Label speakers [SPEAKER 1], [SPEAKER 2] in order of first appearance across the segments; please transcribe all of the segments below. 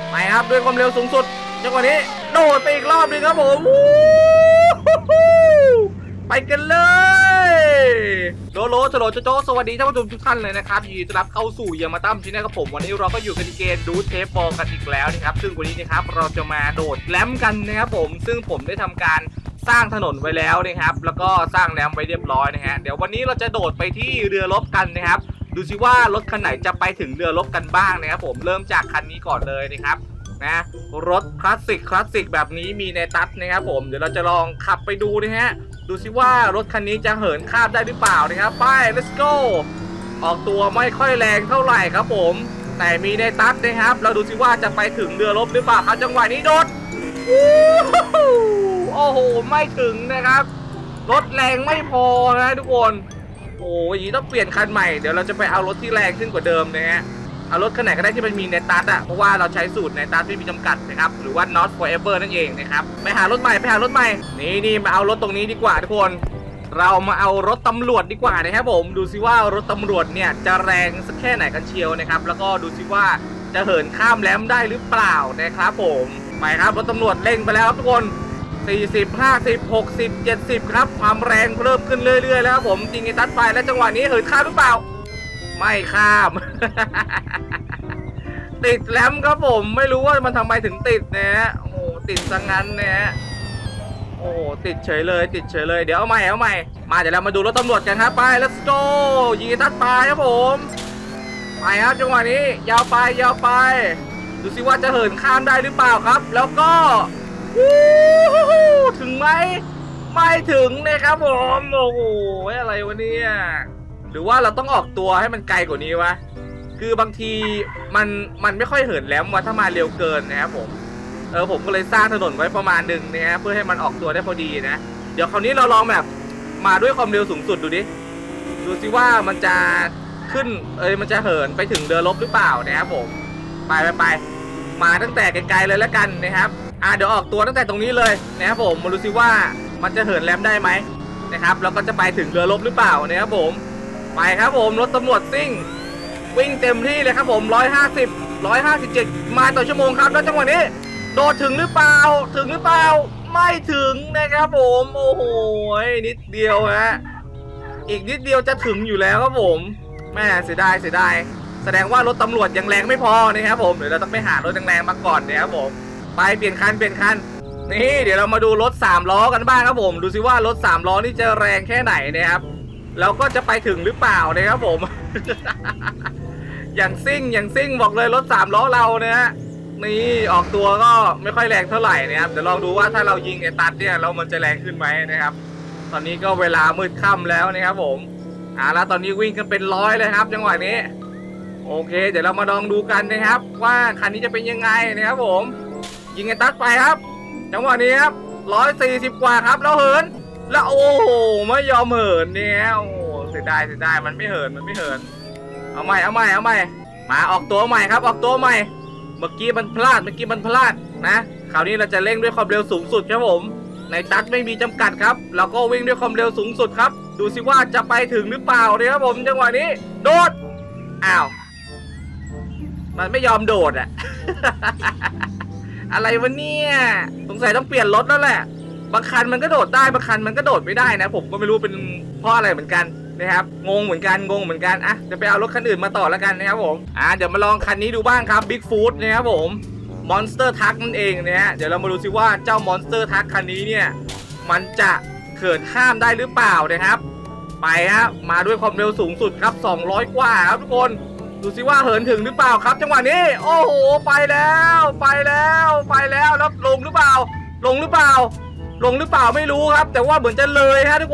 [SPEAKER 1] ไปครับด้วยความเร็วสูงสุดจังหวะนี้โดดไปอีกรอบนึงครับผมไปกันเลยโลโลโจโจสวัสดีท่านผู้ชมทุกท่านเลยนะครับยินดีต้อนรับเข้าสู่ยามาตั้มที่นี่ครับผมวันนี้เราก็อยู่กันในเกมดูเทปบอลกันอีกแล้วนะครับซึ่งวันนี้นะครับเราจะมาโดดแรมกันนะครับผมซึ่งผมได้ทำการสร้างถนนไว้แล้วนะครับแล้วก็สร้างแรมไว้เรียบร้อยนะฮะเดี๋ยววันนี้เราจะโดดไปที่เรือรบกันนะครับดูสิว่ารถคันไหนจะไปถึงเรือรบกันบ้างนะครับผมเริ่มจากคันนี้ก่อนเลยนะครับนะรถคลาสสิกแบบนี้มีในตัดนะครับผมเดี๋ยวเราจะลองขับไปดูนะฮะดูสิว่ารถคันนี้จะเหินข้ามได้หรือเปล่านะครับไป let's go ออกตัวไม่ค่อยแรงเท่าไหร่ครับผมแต่มีในตัดนะครับเราดูสิว่าจะไปถึงเรือรบหรือเปล่าครับจังหวะนี้โดดโอ้โหไม่ถึงนะครับรถแรงไม่พอนะทุกคนโอ้ยต้องเปลี่ยนคันใหม่เดี๋ยวเราจะไปเอารถที่แรงขึ้นกว่าเดิมนะฮะเอารถคันไหนก็ได้ที่มันมีในตัดอะเพราะว่าเราใช้สูตรในตัดไม่มีจำกัดนะครับหรือว่า not forever นั่นเองนะครับไปหารถใหม่นี่มาเอารถตรงนี้ดีกว่าทุกคนเรามาเอารถตำรวจดีกว่านะครับผมดูสิว่ารถตำรวจเนี่ยจะแรงสักแค่ไหนกันเชียวนะครับแล้วก็ดูสิว่าจะเหินข้ามแรมได้หรือเปล่านะครับผมไปครับรถตำรวจเร่งไปแล้วทุกคน40 50 60 70ครับความแรงเริ่มขึ้นเรื่อยๆแล้วครับผมจริงไอ้ตัดไปแล้วจังหวะนี้เหินข้ามหรือเปล่าไม่ข้าม ติดแรมครับผมไม่รู้ว่ามันทำไมถึงติดนะฮะโอ้โหติดซะงั้นนะฮะโอ้ติดเฉยเลยเดี๋ยวเอาใหม่มาเดี๋ยวเรามาดูรถตำรวจกันครับไป let's go ยิงไอ้ตัดไปครับผมไปครับจังหวะนี้ยาวไปดูสิว่าจะเหินข้ามได้หรือเปล่าครับแล้วก็ถึงไหมไม่ถึงนะครับผมโอ้โหอะไรวะเนี่ยหรือว่าเราต้องออกตัวให้มันไกลกว่านี้วะคือบางทีมันไม่ค่อยเหินแหลมว่าถ้ามาเร็วเกินนะครับผมผมก็เลยสร้างถนนไว้ประมาณหนึ่งนะฮะเพื่อให้มันออกตัวได้พอดีนะเดี๋ยวคราวนี้เราลองแบบมาด้วยความเร็วสูงสุดดูสิว่ามันจะขึ้นมันจะเหินไปถึงเรือรบหรือเปล่านะครับผมไปมาตั้งแต่ไกลๆเลยแล้วกันนะครับเดี๋ยวออกตัวตั้งแต่ตรงนี้เลยนะครับผมมาดูสิว่ามันจะเหินแรมได้ไหมนะครับแล้วก็จะไปถึงเรือรบหรือเปล่านะครับผมไปครับผมรถตำรวจซิ่งวิ่งเต็มที่เลยครับผม150 157ไมล์ต่อชั่วโมงครับแล้วจังหวะนี้โดดถึงหรือเปล่าไม่ถึงนะครับผมโอ้โหนิดเดียวฮะอีกนิดเดียวจะถึงอยู่แล้วครับผมแม่เสียดายแสดงว่ารถตำรวจยังแรงไม่พอนะครับผมเดี๋ยวเราต้องไปหารถแรงๆมาก่อนนะครับผมไปเปลี่ยนคันนี่เดี๋ยวเรามาดูรถ3ล้อกันบ้างครับผมดูสิว่ารถ3ล้อนี่จะแรงแค่ไหนนะครับแล้วก็จะไปถึงหรือเปล่านะครับผม อย่างซิ่งบอกเลยรถ3ล้อเรานะฮะนี่ออกตัวก็ไม่ค่อยแรงเท่าไหร่นะครับเดี๋ยวลองดูว่าถ้าเรายิงไอ้ตัดเนี่ยเรามันจะแรงขึ้นไหมนะครับตอนนี้ก็เวลามืดค่ำแล้วนะครับผมแล้วตอนนี้วิ่งกันเป็นร้อยเลยครับจังหวะนี้โอเคเดี๋ยวเรามาลองดูกันนะครับว่าคันนี้จะเป็นยังไงนะครับผมยิงไอ้ตัดไปครับจังหวะนี้ครับ140กว่าครับแล้วเหินแล้วโอ้โหไม่ยอมเหินเนี่ยโอ้เสียดายมันไม่เหินเอาใหม่มาออกตัวใหม่ครับออกตัวใหม่เมื่อกี้มันพลาดนะคราวนี้เราจะเร่งด้วยความเร็วสูงสุดครับผมในตัดไม่มีจำกัดครับเราก็วิ่งด้วยความเร็วสูงสุดครับดูสิว่าจะไปถึงหรือเปล่าเนี่ยครับผมจังหวะนี้โดดมันไม่ยอมโดดอะ อะไรวะเนี่ยสงสัยต้องเปลี่ยนรถแล้วแหละบางคันมันก็โดดได้บางคันมันก็โดดไม่ได้นะผมก็ไม่รู้เป็นเพราะอะไรเหมือนกันนะครับงงเหมือนกันจะไปเอารถคันอื่นมาต่อแล้วกันนะครับผมเดี๋ยวมาลองคันนี้ดูบ้างครับ Big Foot นะครับผม Monster Truck นั่นเองนะฮะเดี๋ยวเรามาดูซิว่าเจ้า Monster Truck คันนี้เนี่ยมันจะเขินข้ามได้หรือเปล่านะครับไปครับมาด้วยความเร็วสูงสุดครับ200กว่าครับทุกคนดูซิว่าเหินถึงหรือเปล่าครับจังหวะนี้โอ้โหไปแล้วแล้วลงหรือเปล่าไม่รู้ครับแต่ว่าเหมือนจะเลยฮะทุกคน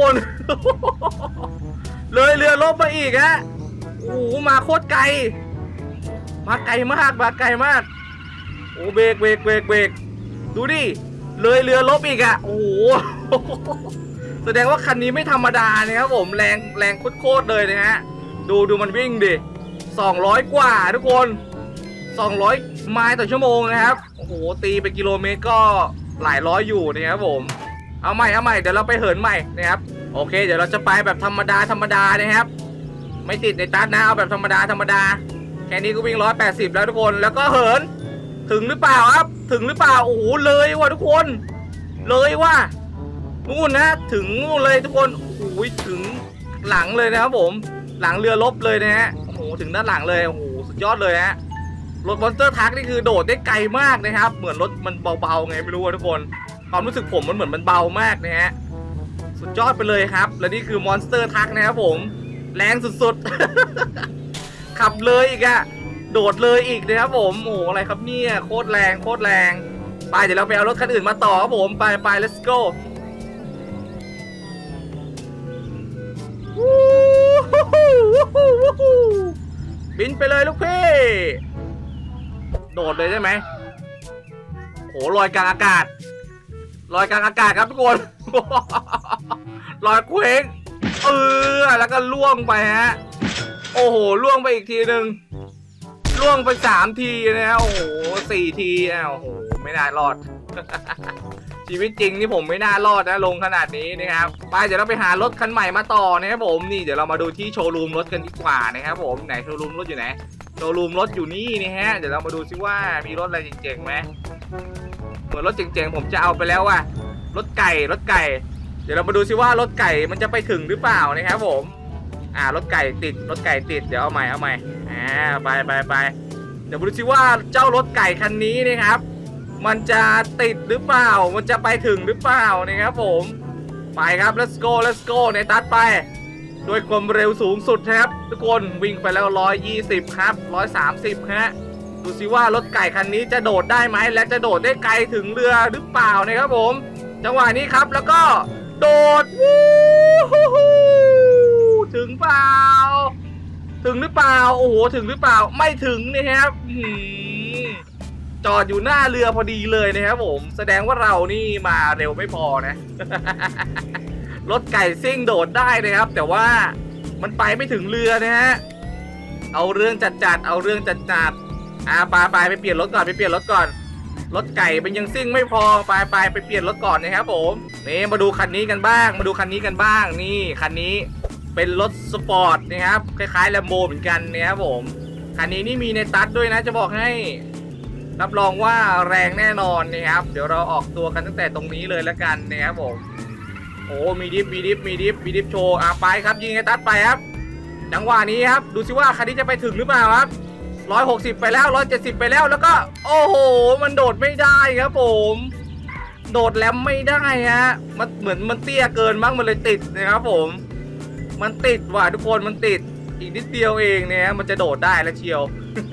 [SPEAKER 1] เลยเรือลบมาอีกฮะโอ้โหมาโคตรไกลมาไกลมากโอ้เบรกดูดิเลยเรือลบอีกอะโอ้โห แสดงว่าคันนี้ไม่ธรรมดานะครับผมแรงโคตรเลยนะฮะดูมันวิ่งดิ200กว่าทุกคน200ไมล์ต่อชั่วโมงนะครับโอ้โหตีไปกิโลเมตรก็หลายร้อยอยู่นะครับผมเอาใหม่เดี๋ยวเราไปเหินใหม่นะครับโอเคเดี๋ยวเราจะไปแบบธรรมดานะครับไม่ติดในตัดนะเอาแบบธรรมดาแค่นี้ก็วิ่ง180แล้วทุกคนแล้วก็เหินถึงหรือเปล่าครับถึงหรือเปล่าโอ้โหเลยว่ะทุกคนเลยว่ะนู่นนะถึงนู่นเลยทุกคนโอ้โหถึงหลังเลยนะครับผมหลังเรือรบเลยนะฮะโอ้โหถึงด้านหลังเลยโอ้โหสุดยอดเลยฮะรถมอนสเตอร์ทักนี่คือโดดได้ไกลมากนะครับเหมือนรถมันเบาๆไงไม่รู้ทุกคนความรู้สึกผมมันเหมือนมันเบามากนะฮะสุดยอดไปเลยครับและนี่คือมอนสเตอร์ทักนะครับผมแรงสุดๆ ขับเลยอีกอะโดดเลยอีกนะครับผมโอ้อะไรครับเนี่ยโคตรแรงโคตรแรงไปเดี๋ยวเราไปเอารถคันอื่นมาต่อครับผมไป let's go บินไปเลยลูกพี่โดดเลยได้ไหมโหลอยกลางอากาศลอยกลางอากาศครับทุกคนลอยเคว้งแล้วก็ล่วงไปฮะโอ้โหล่วงไปอีกทีหนึ่งล่วงไป3 ทีนะฮะโอ้โห4 ทีโอ้โหไม่น่ารอด ชีวิตจริงนี่ผมไม่น่ารอดนะลงขนาดนี้นะครับไปเดี๋ยวเราไปหารถคันใหม่มาต่อนะครับผมนี่เดี๋ยวเรามาดูที่โชว์รูมรถกันดีกว่านะครับผมไหนโชว์รูมรถอยู่ไหนโชว์รูมรถอยู่นี่นี่ฮะเดี๋ยวเรามาดูซิว่ามีรถอะไรเจ๋งๆไหมเหมือนรถเจ๋งๆผมจะเอาไปแล้วว่ะรถไก่เดี๋ยวเรามาดูซิว่ารถไก่มันจะไปถึงหรือเปล่านะครับผมรถไก่ติดเดี๋ยวเอาใหม่ไปเดี๋ยวมาดูซิว่าเจ้ารถไก่คันนี้นะครับมันจะติดหรือเปล่ามันจะไปถึงหรือเปล่านะครับผมไปครับ let's go ในตัดไปด้วยความเร็วสูงสุดครับทุกคนวิ่งไปแล้ว120ครับ130ฮะดูซิว่ารถไก่คันนี้จะโดดได้ไหมและจะโดดได้ไกลถึงเรือหรือเปล่านะครับผมจังหวะนี้ครับแล้วก็โดดถึงเปล่าถึงหรือเปล่าโอ้โหถึงหรือเปล่าไม่ถึงนะครับจอดอยู่หน้าเรือพอดีเลยนะครับผมแสดงว่าเรานี่มาเร็วไม่พอนะ รถไก่ซิ่งโดดได้นะครับแต่ว่ามันไปไม่ถึงเรือนะฮะเอาเรื่องจัดไปเปลี่ยนรถก่อนรถไก่มันยังซิ่งไม่พอไปเปลี่ยนรถก่อนนะครับผมนี่มาดูคันนี้กันบ้างนี่คันนี้เป็นรถสปอร์ตนะครับคล้ายๆแลมโบเหมือนกันนะครับผมคันนี้นี่มีในตัดด้วยนะจะบอกให้รับรองว่าแรงแน่นอนนะครับเดี๋ยวเราออกตัวกันตั้งแต่ตรงนี้เลยแล้วกันนะครับผมโอ้มีดิฟโชว์ไปครับยิงไอ้ตัดไปครับจังหวะนี้ครับดูสิว่าคันนี้จะไปถึงหรือเปล่าครับ160ไปแล้ว170ไปแล้วแล้วก็โอ้โหมันโดดไม่ได้ครับผมโดดแลมไม่ได้ฮะมันเหมือนมันเตี้ยเกินมั้งมันเลยติดนะครับผมมันติดว่ะทุกคนมันติดอีกนิดเดียวเองเนี่ยมันจะโดดได้แล้วเชียว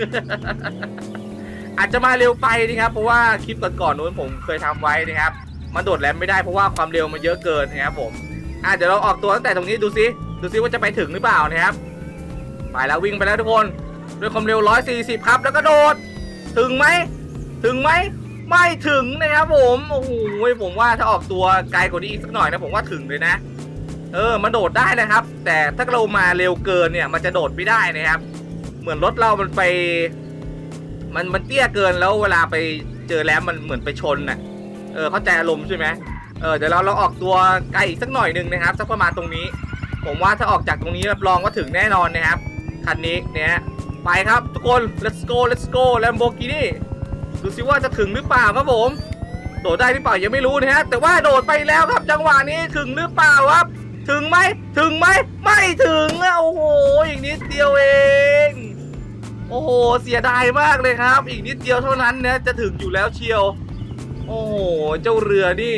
[SPEAKER 1] อาจจะมาเร็วไปนะครับเพราะว่าคลิปก่อนๆนู้นผมเคยทำไว้นะครับมันโดดแรมไม่ได้เพราะว่าความเร็วมันเยอะเกินนะครับผมเดี๋ยวเราออกตัวตั้งแต่ตรงนี้ดูซิว่าจะไปถึงหรือเปล่านะครับไปแล้ววิ่งไปแล้วทุกคนด้วยความเร็ว140ครับแล้วก็โดดถึงไหมไม่ถึงนะครับผมโอ้โหผมว่าถ้าออกตัวไกลกว่านี้อีกสักหน่อยนะผมว่าถึงเลยนะมันโดดได้นะครับแต่ถ้าเรามาเร็วเกินเนี่ยมันจะโดดไม่ได้นะครับเหมือนรถเรามันไปมันเตี้ยเกินแล้วเวลาไปเจอแรมมันเหมือนไปชนน่ะเข้าใจอารมณ์ใช่ไหมเดี๋ยวเราออกตัวไกลอีกสักหน่อยหนึ่งนะครับสักประมาณตรงนี้ผมว่าถ้าออกจากตรงนี้รับรองว่าถึงแน่นอนนะครับคันนี้เนี่ยไปครับทุกคน let's go Lamborghini ดูสิว่าจะถึงหรือเปล่าครับผมโดดได้หรือเปล่ายังไม่รู้นะฮะแต่ว่าโดดไปแล้วครับจังหวะนี้ถึงหรือเปล่าครับถึงไหมไม่ถึงโอ้โหอีกนิดเดียวเองโอ้โหเสียดายมากเลยครับอีกนิดเดียวเท่านั้นนะจะถึงอยู่แล้วเชียวโอ้โหเจ้าเรือนี่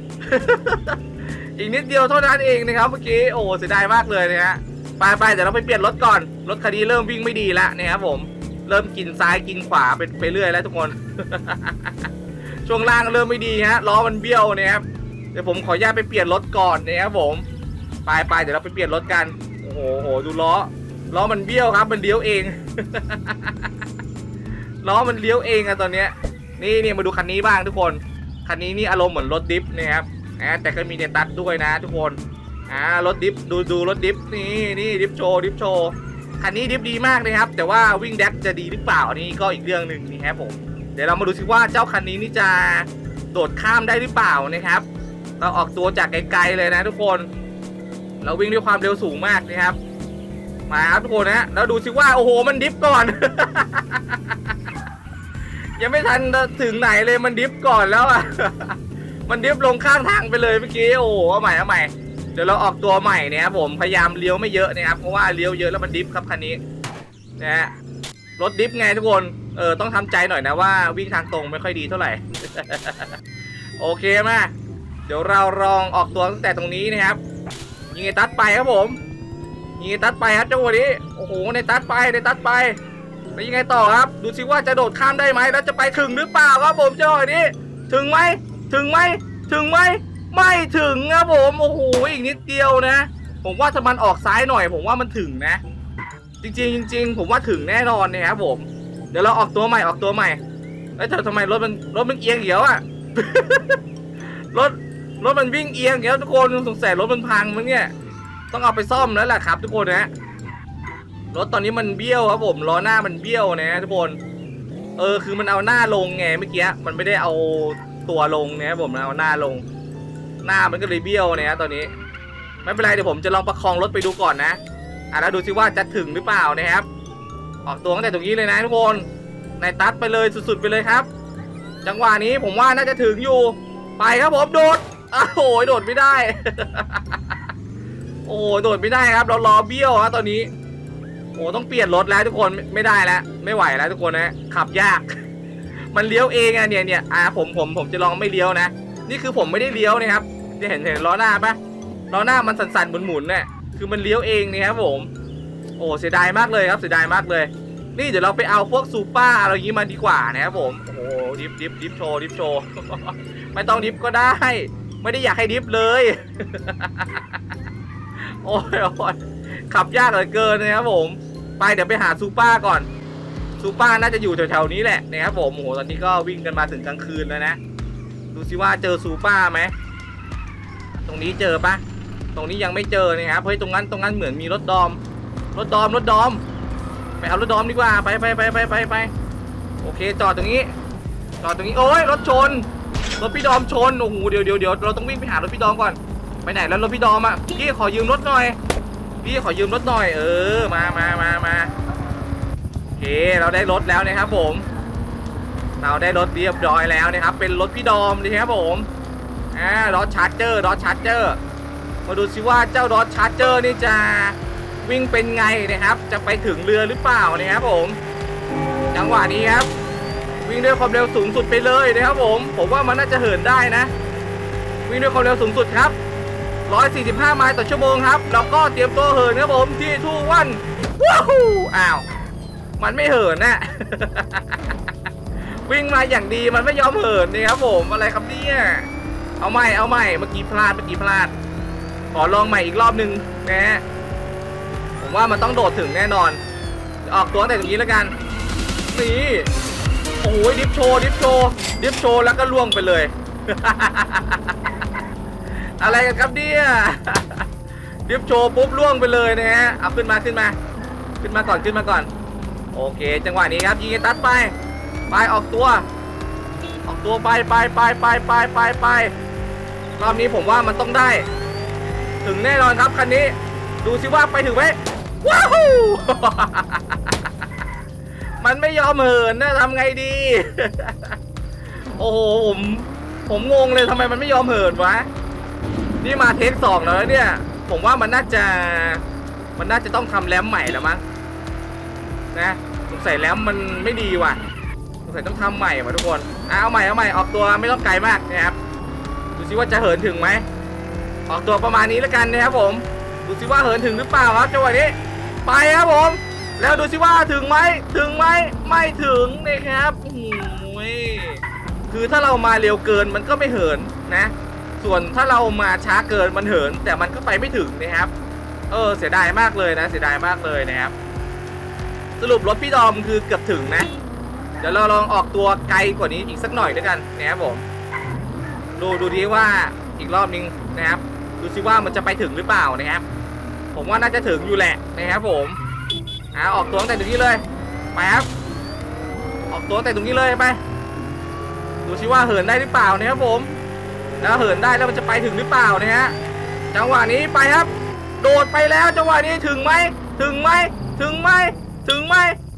[SPEAKER 1] อีกนิดเดียวเท่านั้นเองนะครับเมื่อกี้โอ้เสียดายมากเลยนะฮะไปเดี๋ยวเราไปเปลี่ยนรถก่อนรถคันนี้เริ่มวิ่งไม่ดีแล้วนะครับผมเริ่มกินซ้ายกินขวาไปเรื่อยแล้วทุกคน ช่วงล่างเริ่มไม่ดีฮะล้อมันเบี้ยวนะครับเดี๋ยวผมขออนุญาตไปเปลี่ยนรถก่อนนะครับผมไปเดี๋ยวเราไปเปลี่ยนรถกันโอ้โหดูล้อมันเบี้ยวครับมันเลี้ยวเอง ล้อมันเลี้ยวเองอะตอนเนี้ยนี่มาดูคันนี้บ้างทุกคนคันนี้นี่อารมณ์เหมือนรถดิฟนะครับแต่ก็มีเนตัสด้วยนะทุกคนรถดิฟดูรถดิฟนี่ดิฟโชว์คันนี้ดิฟดีมากนะครับแต่ว่าวิ่งแดกจะดีหรือเปล่านี่ก็อีกเรื่องหนึ่งนี่ครับผมเดี๋ยวเรามาดูสิว่าเจ้าคันนี้นี่จะโดดข้ามได้หรือเปล่านะครับเราออกตัวจากไกลๆเลยนะทุกคนเราวิ่งด้วยความเร็วสูงมากนะครับมาครับทุกคนนะแล้วดูสิว่าโอ้โหมันดิฟก่อนยังไม่ทันถึงไหนเลยมันดิฟก่อนแล้วอ่ะ มันดิฟลงข้างทางไปเลยเมื่อกี้โอ้เอาใหม่เดี๋ยวเราออกตัวใหม่เนี่ยครับผมพยายามเลี้ยวไม่เยอะนะครับเพราะว่าเลี้ยวเยอะแล้วมันดิฟครับคันนี้นะฮะรถดิฟไงทุกคนต้องทำใจหน่อยนะว่าวิ่งทางตรงไม่ค่อยดีเท่าไหร่ โอเคมาเดี๋ยวเราลองออกตัวตั้งแต่ตรงนี้นะครับยิงไอ้ตัดไปครับผมยิงไอ้ตัดไปครับจังหวะนี้โอ้โหในตัดไปแล้วยังไงต่อครับดูสิว่าจะโดดข้ามได้ไหมแล้วจะไปถึงหรือเปล่าครับผมจังหวะนี้ถึงไหมไม่ถึงครับผมโอ้โหอีกนิดเดียวนะผมว่าถ้ามันออกซ้ายหน่อยผมว่ามันถึงนะจริงผมว่าถึงแน่นอนนะครับผมเดี๋ยวเราออกตัวใหม่แล้วทำไมรถมันเอียงเหี่ยวอ่ะ รถมันวิ่งเอียงเหี่ยวทุกคนสงสัยรถมันพังมั้งเนี่ยต้องเอาไปซ่อมแล้วแหละครับทุกคนนะรถตอนนี้มันเบี้ยวครับผมล้อหน้ามันเบี้ยวนะทุกคนคือมันเอาหน้าลงไงเมื่อกี้มันไม่ได้เอาตัวลงนะครับผมเอาหน้าลงหน้ามันก็เลยเบี้ยวนะตอนนี้ไม่เป็นไรเดี๋ยวผมจะลองประคองรถไปดูก่อนนะแล้วดูซิว่าจะถึงหรือเปล่านะครับออกตัวตั้งแต่ตรงนี้เลยนะทุกคนในตัดไปเลยสุดๆไปเลยครับจังหวะนี้ผมว่าน่าจะถึงอยู่ไปครับผมโดดโอ้ยโดดไม่ได้ โอ้โดดไม่ได้ครับเราล้อเบี้ยวครับตอนนี้โอ้ต้องเปลี่ยนรถแล้วทุกคนไม่ได้แล้วไม่ไหวแล้วทุกคนนะขับยาก มันเลี้ยวเองอะเนี่ยผมจะลองไม่เลี้ยวนะนี่คือผมไม่ได้เลี้ยวนะครับจะเห็นล้อหน้าปะล้อหน้ามันสั่นๆหมุนๆเนี่ยคือมันเลี้ยวเองนี่ครับผมโอ้เสียดายมากเลยครับเสียดายมากเลยนี่เดี๋ยวเราไปเอาพวกซูเปอร์อะไรอย่างนี้มาดีกว่านะครับผมโอ้ดิฟโชว์ ไม่ต้องดิฟก็ได้ไม่ได้อยากให้ดิฟเลย โอ้ยขับยากเหลือเกินนะครับผมไปเดี๋ยวไปหาซูเปอร์ก่อนซูเปอร์น่าจะอยู่แถวๆนี้แหละนะครับผมโอ้โหตอนนี้ก็วิ่งกันมาถึงกลางคืนแล้วนะดูสิว่าเจอซูเปอร์ไหมตรงนี้เจอปะตรงนี้ยังไม่เจอนะครับเฮ้ยตรงนั้นเหมือนมีรถดอมไปเอารถดอมดีกว่าไปโอเคจอดตรงนี้โอ้ยรถพี่ดอมชนโอ้โหเดี๋ยวเราต้องวิ่งไปหารถพี่ดอมก่อนไปไหนแล้วรถพี่ดอมอ่ะพี่ขอยืมรถหน่อยมาโอเคเราได้รถแล้วนะครับผมเราได้รถเรียบร้อยแล้วนะครับเป็นรถพี่ดอมนะครับผมรถชาร์เจอร์มาดูสิว่าเจ้ารถชาร์เจอร์นี่จะวิ่งเป็นไงนะครับจะไปถึงเรือหรือเปล่านะครับผมจังหวะนี้ครับวิ่งด้วยความเร็วสูงสุดไปเลยนะครับผมว่ามันน่าจะเหินได้นะวิ่งด้วยความเร็วสูงสุดครับ145 ไมล์ต่อชั่วโมงครับแล้วก็เตรียมตัวเหินครับผมที่ทูวันว้าวอ้าวมันไม่เหินน่ะ วิ่งมาอย่างดีมันไม่ยอมเหินนี่ครับผมอะไรครับเนี่ยเอาใหม่เมื่อกี้พลาดขอลองใหม่อีกรอบนึงนะผมว่ามันต้องโดดถึงแน่นอนออกตัวแต่ตรงนี้แล้วกันนี่โอ้โหดิฟโชว์แล้วก็ล่วงไปเลย อะไรกันครับเนี่ยดิฟโชว์ปุ๊บล่วงไปเลยนะฮะเอาขึ้นมาก่อนโอเคจังหวะนี้ครับยิงตัดไปออกตัวไปรอบนี้ผมว่ามันต้องได้ถึงแน่นอนครับคันนี้ดูสิว่าไปถึงไหมว้าว มันไม่ยอมเหินนะทำไงดี โอ้โหผมงงเลยทำไมมันไม่ยอมเหินวะนี่มาเทค2แล้วเนี่ยผมว่ามันน่าจะต้องทำแรมใหม่แล้วมั้งนะสงสัยแรมมันไม่ดีว่ะสงสัยต้องทำใหม่ว่ะทุกคนเอาใหม่ออกตัวไม่ต้องไกลมากนะครับดูสิว่าจะเหินถึงไหมออกตัวประมาณนี้แล้วกันนะครับผมดูสิว่าเหินถึงหรือเปล่าครับจังหวะนี้ไปครับผมแล้วดูสิว่าถึงไหมไม่ถึงนะครับโอ้ยคือถ้าเรามาเร็วเกินมันก็ไม่เหินนะส่วนถ้าเรามาช้าเกินมันเหินแต่มันก็ไปไม่ถึงนะครับเสียดายมากเลยนะครับสรุปรถพี่ดอมคือเกือบถึงนะเดี๋ยวเราลองออกตัวไกลกว่านี้อีกสักหน่อยด้วยกันนะครับผมดูดีว่าอีกรอบนึงนะครับดูสิว่ามันจะไปถึงหรือเปล่านะครับผมว่าน่าจะถึงอยู่แหละนะครับผมออกตัวตั้งแต่ตรงนี้เลยไปครับออกตัวตั้งแต่ตรงนี้เลยไปดูสิว่าเหินได้หรือเปล่านะครับผมแล้วเหินได้แล้วมันจะไปถึงหรือเปล่านะฮะจังหวะนี้ไปครับโดดไปแล้วจังหวะนี้ถึงไหม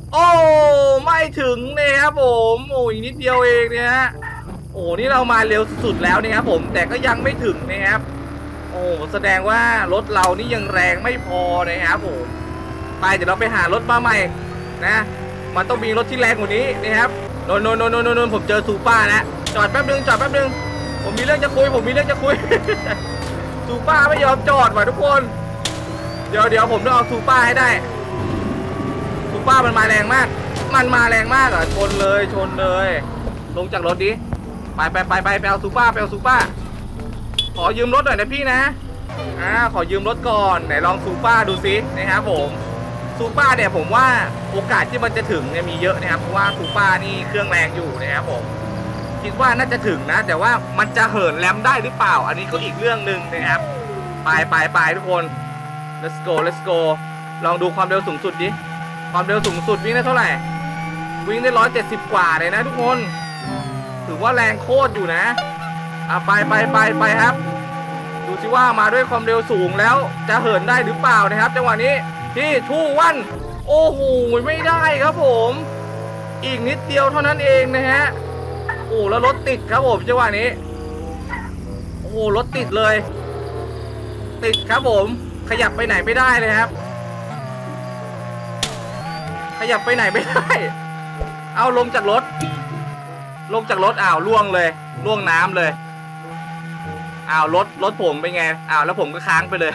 [SPEAKER 1] โอ้ไม่ถึงเลยครับผมโอ้อีกนิดเดียวเองเนี่ยฮะโอ้นี่เรามาเร็วสุดๆแล้วนะครับผมแต่ก็ยังไม่ถึงนะครับโอ้แสดงว่ารถเรานี่ยังแรงไม่พอนะครับผมไปเดี๋ยวเราไปหารถมาใหม่นะมันต้องมีรถที่แรงกว่านี้นะครับโนนผมเจอซูเปอร์แล้วจอดแป๊บนึงผมมีเรื่องจะคุยซูเปอร์ไม่ยอมจอดว่ะทุกคนเดี๋ยวผมต้องเอาซูเปอร์ให้ได้ซูเปอร์มันมาแรงมากเหรอชนเลยลงจากรถดิไปเอาซูเปอร์ขอยืมรถหน่อยนะพี่นะขอยืมรถก่อนไหนลองซูเปอร์ดูซินะครับผมซูเปอร์เนี่ยผมว่าโอกาสที่มันจะถึงเนี่ยมีเยอะนะครับเพราะว่าซูเปอร์นี่เครื่องแรงอยู่นะครับผมคิดว่าน่าจะถึงนะแต่ว่ามันจะเหินแรมได้หรือเปล่าอันนี้ก็อีกเรื่องหนึ่งนะครับไปทุกคน let's go ลองดูความเร็วสูงสุดดิความเร็วสูงสุดวิ่งได้เท่าไหร่วิ่งได้170กว่าเลยนะทุกคนถือว่าแรงโคตรอยู่นะไปครับดูสิว่ามาด้วยความเร็วสูงแล้วจะเหินได้หรือเปล่านะครับจังหวะนี้ที่ทูวันโอ้โหไม่ได้ครับผมอีกนิดเดียวเท่านั้นเองนะฮะโอ้แล้วรถติดครับผมจังหวะนี้โอ้โหรถติดเลยติดครับผมขยับไปไหนไม่ได้เลยครับขยับไปไหนไม่ได้เอาลงจากรถอ้าวล่วงน้ำเลยอ้าวรถผมเป็นไงอ้าวแล้วผมก็ค้างไปเลย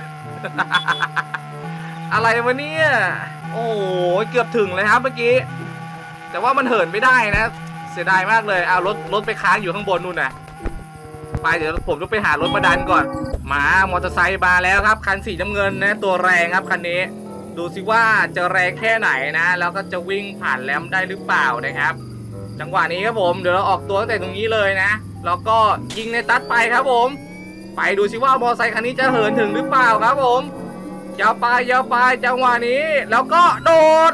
[SPEAKER 1] อะไรวะเนี่ยโอ้ยเกือบถึงเลยครับเมื่อกี้แต่ว่ามันเหินไม่ได้นะเสียดายมากเลยอ้าวรถไปค้างอยู่ข้างบนนู่นน่ะไปเดี๋ยวผมต้องไปหารถมาดันก่อนมามอเตอร์ไซค์มาแล้วครับคันสีน้ำเงินนะตัวแรงครับคันนี้ดูสิว่าจะแรงแค่ไหนนะแล้วก็จะวิ่งผ่านแรมได้หรือเปล่านะครับจังหวะนี้ครับผมเดี๋ยวเราออกตัวตั้งแต่ตรงนี้เลยนะแล้วก็ยิงในตัดไปครับผมไปดูสิว่ามอเตอร์ไซค์คันนี้จะเหินถึงหรือเปล่าครับผมยาวไปจังหวะนี้แล้วก็โดด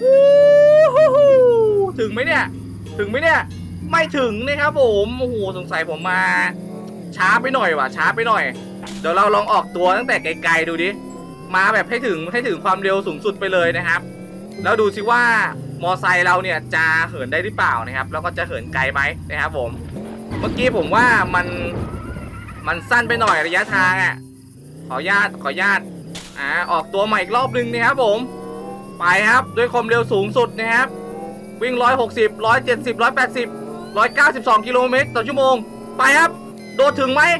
[SPEAKER 1] ถึงไหมเนี่ยไม่ถึงนะครับผมโอ้โหสงสัยผมมาช้าไปหน่อยเดี๋ยวเราลองออกตัวตั้งแต่ไกลๆดูดิมาแบบให้ถึงความเร็วสูงสุดไปเลยนะครับแล้วดูสิว่ามอไซค์เราเนี่ยจะเหินได้หรือเปล่านะครับแล้วก็จะเหินไกลไหมนะครับผมเมื่อกี้ผมว่ามันสั้นไปหน่อยระยะทางอ่ะขออนุญาตออกตัวใหม่อีกรอบนึงนะครับผมไปครับด้วยความเร็วสูงสุดนะครับวิ่ง160 170 180 192กิโลเมตรต่อชั่วโมงไปครับโดดถึงไหม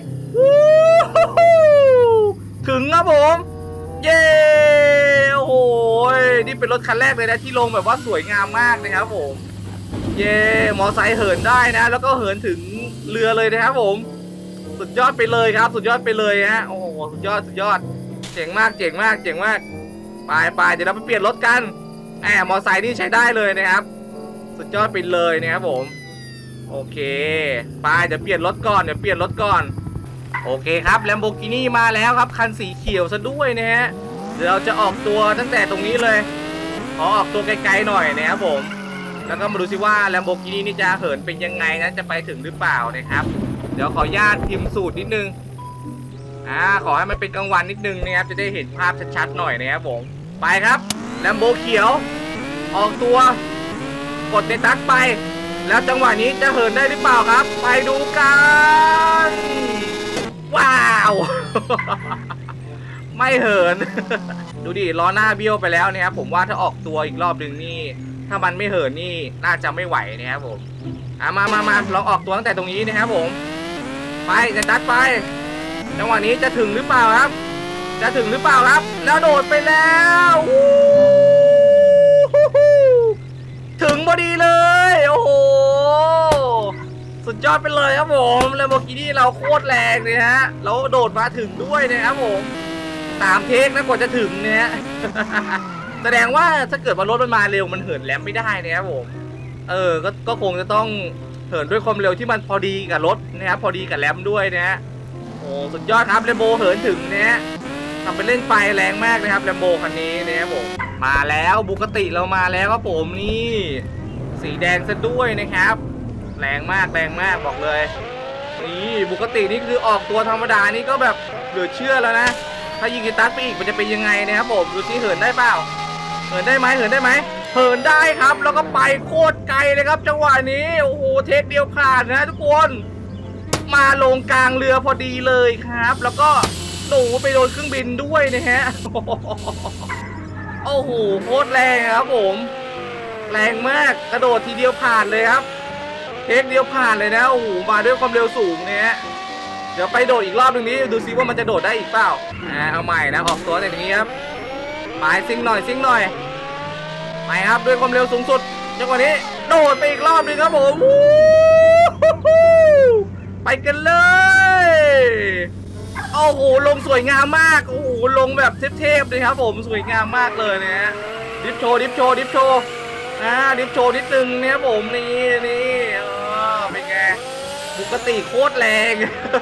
[SPEAKER 1] ถึงครับผมเย้โอ้โหนี่เป็นรถคันแรกเลยนะที่ลงแบบว่าสวยงามมากนะครับผมเย้มอไซค์เหินได้นะแล้วก็เหินถึงเรือเลยนะครับผมสุดยอดไปเลยครับสุดยอดไปเลยฮะโอ้โหสุดยอดเจ๋งมากไปเดี๋ยวเราไปเปลี่ยนรถกันมอไซค์นี่ใช้ได้เลยนะครับสุดยอดไปเลยนะครับผมโอเคไปเดี๋ยวเปลี่ยนรถก่อนโอเคครับ Lamborghini มาแล้วครับคันสีเขียวซะด้วยนะฮะเดี๋ยวเราจะออกตัวตั้งแต่ตรงนี้เลยขอออกตัวไกลๆหน่อยนะครับผมแล้วก็มาดูสิว่า Lamborghini นี่จะเหินเป็นยังไงนะจะไปถึงหรือเปล่านะครับเดี๋ยวขออนุญาตพิมพ์สูตรนิดนึงขอให้มันเป็นกลางวันนิดนึงนะครับจะได้เห็นภาพชัดๆหน่อยนะครับผมไปครับ Lambo เขียวออกตัวกดในตั๊กไปแล้วจังหวะนี้จะเหินได้หรือเปล่าครับไปดูกันว้าว ไม่เหิน ดูดิล้อหน้าเบี้ยวไปแล้วนะครับผมว่าถ้าออกตัวอีกรอบหนึ่งนี่ถ้ามันไม่เหินนี่น่าจะไม่ไหวนะครับผมมาลองออกตัวตั้งแต่ตรงนี้นะครับผมไปจะตัดไปจังหวะนี้จะถึงหรือเปล่าครับแล้วโดดไปแล้วถึงพอดีเลยโอ้โหสุดยอดไปเลยครับผม Lamborghini เราโคตรแรงเลยฮะแล้วโดดมาถึงด้วยนะครับผม3 เทคนะกว่าจะถึงเนี่ย แสดงว่าถ้าเกิดว่ารถมันมาเร็วมันเหินแรมไม่ได้นะครับผมก็คงจะต้องเหินด้วยความเร็วที่มันพอดีกับรถนะครับพอดีกับแรมด้วยนะฮะโอ้สุดยอดครับ Lambo เหินถึงเนี่ยทำไปเล่นไปแรงมากนะครับ Lambo คันนี้นะครับผมมาแล้วบุกติเรามาแล้วครับผมนี่สีแดงซะด้วยนะครับแรงมากบอกเลยนี่บุกตินี่คือออกตัวธรรมดานี่ก็แบบเหลือเชื่อแล้วนะถ้ายิงกีตัสไปอีกมันจะเป็นยังไงนะครับผมดูซิเหินได้เปล่าเหินได้ไหมเหินได้ครับแล้วก็ไปโคตรไกลเลยครับจังหวะนี้โอ้โหเทคเดียวผ่านนะทุกคนมาลงกลางเรือพอดีเลยครับแล้วก็หนูไปโดนเครื่องบินด้วยนะฮะโอ้โหโคตรแรงครับผมแรงมากกระโดดทีเดียวผ่านเลยครับเทคเดียวผ่านเลยนะโอ้โหมาด้วยความเร็วสูงเนี่ยเดี๋ยวไปโดดอีกรอบหนึ่งนี้ดูซิว่ามันจะโดดได้อีกเปล่าเอาใหม่นะออกตัวอย่างนี้ครับไปซิ่งหน่อยซิ่งหน่อยไปครับด้วยความเร็วสูงสุดจังหวะนี้โดดไปอีกรอบหนึ่งครับผมไปกันเลยโอ้โหลงสวยงามมากโอ้โหลงแบบเทพๆเลยครับผมสวยงามมากเลยนะฮะดิฟโชว์ดิฟโชว์ดิฟโชว์ดิฟโชว์นิดนึงเนี่ยผมนี่เป็นไงปกติโคตรแรง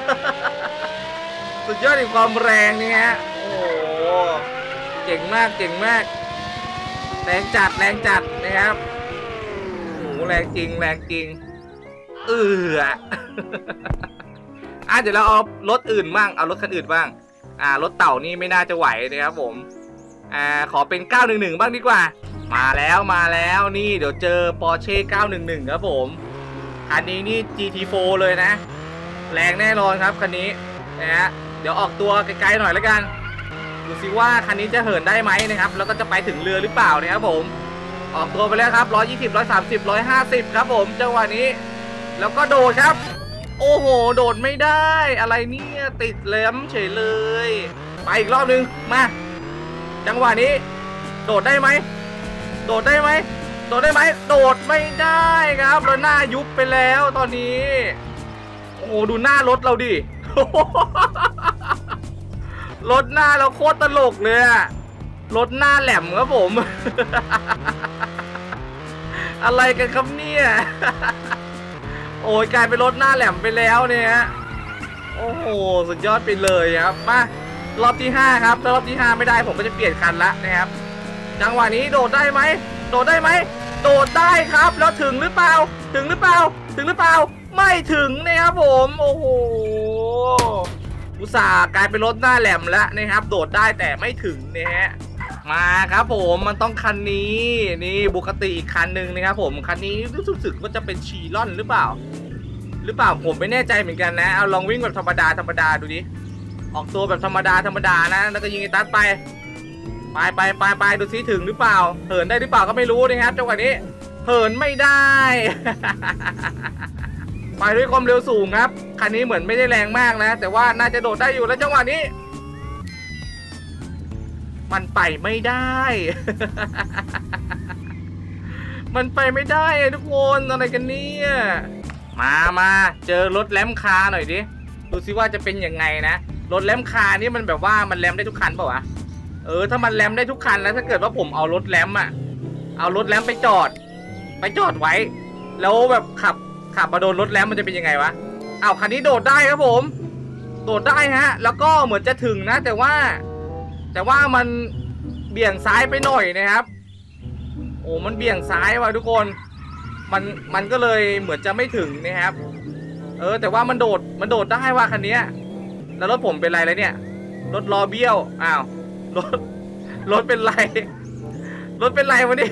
[SPEAKER 1] สุดยอดในความแรงนี่ฮะโอ้โหเก่งมากเก่งมากแรงจัดนะครับโอ้โหแรงจริงแรงจริงเดี๋ยวเราเอารถอื่นบ้างเอารถคันอื่นบ้างรถเต่านี่ไม่น่าจะไหวนะครับผมขอเป็น911บ้างดีกว่ามาแล้วนี่เดี๋ยวเจอ Porsche 911ครับผมคันนี้นี่ GT4 เลยนะแรงแน่นอนครับคันนี้นะฮะเดี๋ยวออกตัวไกลๆหน่อยแล้วกันดูสิว่าคันนี้จะเหินได้ไหมนะครับแล้วก็จะไปถึงเรือหรือเปล่านะครับผมออกตัวไปแล้วครับ120 130 150ครับผมจังหวะนี้แล้วก็โดดครับโอ้โหโดดไม่ได้อะไรเนี่ยติดแหลมเฉยเลยไปอีกรอบนึงมาจังหวะนี้โดดได้ไหมโดดได้ไหมโดดได้ไหมโดดไม่ได้ครับแล้วหน้ายุบไปแล้วตอนนี้โอ้โหดูหน้ารถเราดิรถหน้าเราโคตรตลกเลยอะรถหน้าแหลมครับผม อะไรกันครับเนี่ยโอ้ยกลายเป็นรถหน้าแหลมไปแล้วเนี่ยโอ้โหสุดยอดไปเลยครับมารอบที่5ครับถ้ารอบที่5ไม่ได้ผมก็จะเปลี่ยนคันละนะครับจังหวะนี้โดดได้ไหมโดดได้ไหมโดดได้ครับแล้วถึงหรือเปล่าถึงหรือเปล่าถึงหรือเปล่าไม่ถึงนะครับผมโอ้โหอุตส่าห์กลายเป็นรถหน้าแหลมแล้วนะครับโดดได้แต่ไม่ถึงนะฮะมาครับผมมันต้องคันนี้นี่บุคติอีกคันหนึ่งนะครับผมคันนี้รู้สึกว่าจะเป็นชีร่อนหรือเปล่าผมไม่แน่ใจเหมือนกันนะเอาลองวิ่งแบบธรรมดาดูดิออกตัวแบบธรรมดานะแล้วก็ยิงไอ้ตัดไปดูซิถึงหรือเปล่าเหินได้หรือเปล่าก็ไม่รู้นะครับจังหวะนี้เหินไม่ได้ ไปด้วยความเร็วสูงครับคันนี้เหมือนไม่ได้แรงมากนะแต่ว่าน่าจะโดดได้อยู่แล้วจังหวะนี้มันไปไม่ได้ มันไปไม่ได้ทุกคนอะไรกันเนี่ยมาเจอรถแลมคาร์หน่อยดิดูซิว่าจะเป็นยังไงนะรถแลมคาร์นี่มันแบบว่ามันแลมได้ทุกคันเปล่าวะถ้ามันแลมได้ทุกคันแล้วถ้าเกิดว่าผมเอารถแลมไปจอดไว้แล้วแบบขับมาโดนรถแลมมันจะเป็นยังไงวะเอาคันนี้โดดได้ครับผมโดดได้ฮะแล้วก็เหมือนจะถึงนะแต่ว่ามันเบี่ยงซ้ายไปหน่อยนะครับโอ้มันเบี่ยงซ้ายว่ะทุกคนมันก็เลยเหมือนจะไม่ถึงนะครับแต่ว่ามันโดดได้ว่ะคันนี้แล้วรถผมเป็นไรแล้วเนี่ยรถล้อเบี้ยวอ้าวรถเป็นไรวะเนี่ย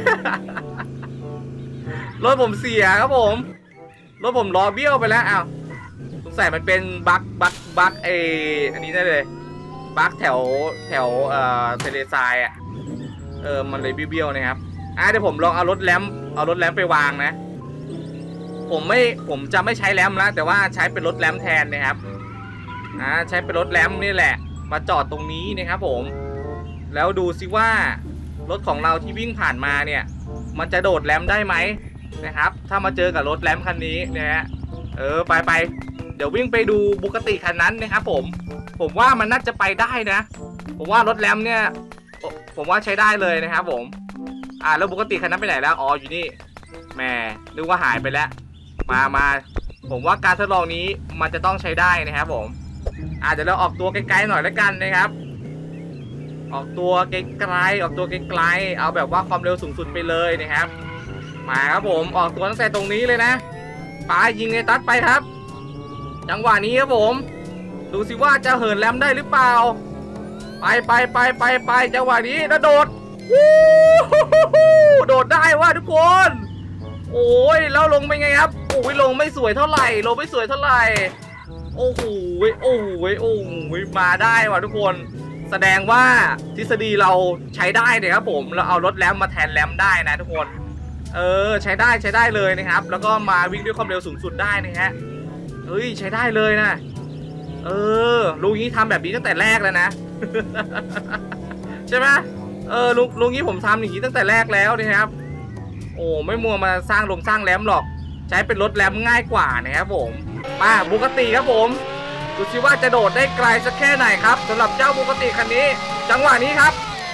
[SPEAKER 1] รถผมเสียครับผมรถผมล้อเบี้ยวไปแล้วอ้าวสงสัยมันเป็นบั๊กอันนี้ได้เลยบั๊กแถวเทเลซายอ่ะมันเลยเบี้ยวนะครับเดี๋ยวผมลองเอารถแรมไปวางนะผมจะไม่ใช้แรมแล้วแต่ว่าใช้เป็นรถแรมแทนนะครับใช้เป็นรถแรมนี่แหละมาจอดตรงนี้นะครับผมแล้วดูซิว่ารถของเราที่วิ่งผ่านมาเนี่ยมันจะโดดแรมได้ไหมนะครับถ้ามาเจอกับรถแรมคันนี้นะฮะไปเดี๋ยววิ่งไปดูบุคติคันนั้นนะครับผมว่ามันน่าจะไปได้นะผมว่ารถแรมเนี่ยผมว่าใช้ได้เลยนะครับผมแล้วบุคติคันนั้นไปไหนแล้วอ๋ออยู่นี่แหมนึกว่าหายไปแล้วมาผมว่าการทดลองนี้มันจะต้องใช้ได้นะครับผมเดี๋ยวเราออกตัวไกลๆหน่อยแล้วกันนะครับออกตัวไกลๆเอาแบบว่าความเร็วสูงสุดไปเลยนะครับมาครับผมออกตัวตั้งแต่ตรงนี้เลยนะปายิงไอ้ตัดไปครับจังหวะนี้ครับผมดูสิว่าจะเหินแรมได้หรือเปล่าไปจังหวะนี้กระโดดวู้โดดได้ว่ะทุกคนโอ้ยแล้วลงเป็นไงครับโอ้ยลงไม่สวยเท่าไหร่ลงไม่สวยเท่าไหร่โอ้โหโอ้โหโอ้โหมาได้ว่ะทุกคนแสดงว่าทฤษฎีเราใช้ได้เนี่ยครับผมเราเอารถแรมมาแทนแรมได้นะทุกคนใช้ได้เลยนะครับแล้วก็มาวิ่งด้วยความเร็วสูงสุดได้นะฮะเฮ้ยใช้ได้เลยนะลุงนี้ทำแบบนี้ตั้งแต่แรกแล้วนะ ใช่ไหมลุงนี้ผมทำอย่างนี้ตั้งแต่แรกแล้วนะครับโอ้ไม่มัวมาสร้างแรมหรอกใช้เป็นรถแรมง่ายกว่านะครับผมมาบุกติครับผมดูสิว่าจะโดดได้ไกลสักแค่ไหนครับสำหรับเจ้าบุกติคันนี้จังหวะนี้ครับ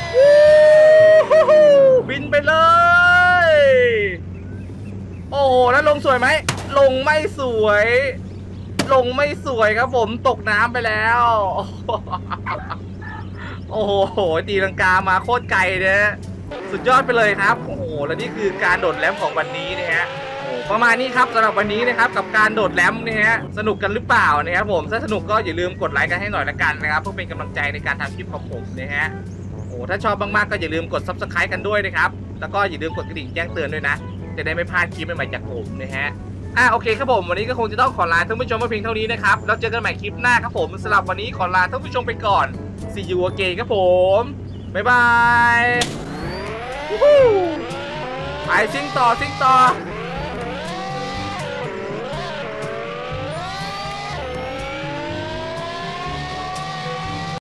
[SPEAKER 1] บินไปเลยโอ้แล้วลงสวยไหมลงไม่สวยครับผมตกน้ำไปแล้วโอ้โหตีลังกามาโคตรไกลนะสุดยอดไปเลยครับโอ้โหและนี่คือการโดดแรมของวันนี้นะฮะประมาณนี้ครับสำหรับวันนี้นะครับกับการโดดแรมนะฮะสนุกกันหรือเปล่านะครับผมถ้าสนุกก็อย่าลืมกดไลค์กันให้หน่อยละกันนะครับเพื่อเป็นกำลังใจในการทำคลิปของผมนะฮะโอ้ถ้าชอบมากๆก็อย่าลืมกด Subscribe กันด้วยนะครับแล้วก็อย่าลืมกดกระดิ่งแจ้งเตือนด้วยนะจะได้ไม่พลาดคลิปใหม่ๆจากผมนะฮะโอเคครับผมวันนี้ก็คงจะต้องขอลาท่านผู้ชมมาเพียงเท่านี้นะครับแล้วเจอกันใหม่คลิปหน้าครับผมสำหรับวันนี้ขอลาท่านผู้ชมไปก่อน See you again ครับผมบ๊ายบายไปซิ่งต่อ